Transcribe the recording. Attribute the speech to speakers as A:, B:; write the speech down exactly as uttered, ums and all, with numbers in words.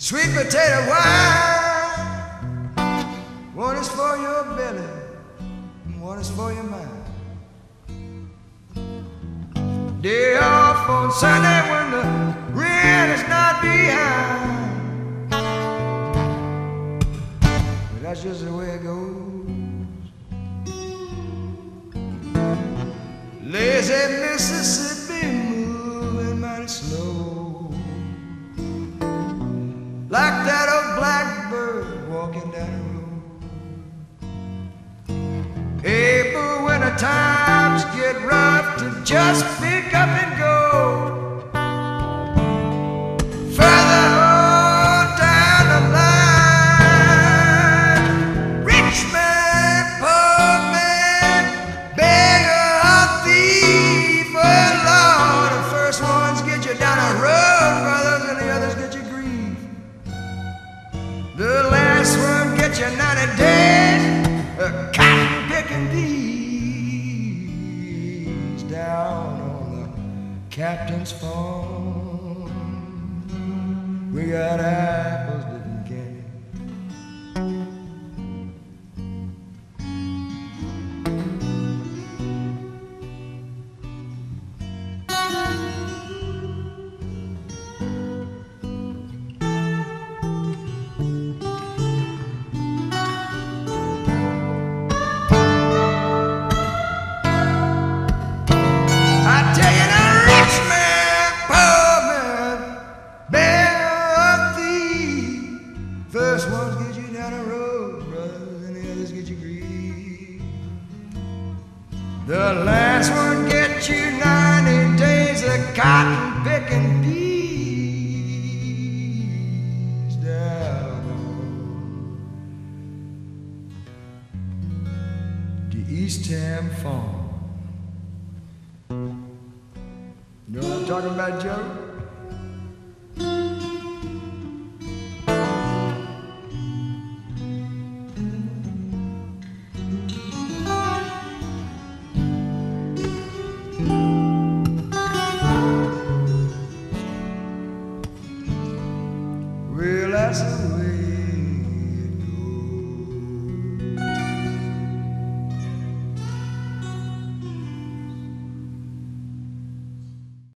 A: sweet potato wine. One is for your belly, and one is for your mind. Day off on Sunday when the rent is not behind. But that's just the way it goes. Lazy Mississippi moving mighty slow, like that old blackbird walking down the road. Hey, but when the times get rough, to just pick up and go further on down the line. Rich man, poor man, beggar or thief, well, Lord, the first ones get you down the road, brothers, and the others get you grief. The last one gets you ninety days of cotton picking bees down on the captain's farm. We got apples dipping candy. First ones get you down the road, brothers, and the others get you grief. The last one gets you ninety days of cotton picking bees down on the Eastham farm. You know what I'm talking about, Joe?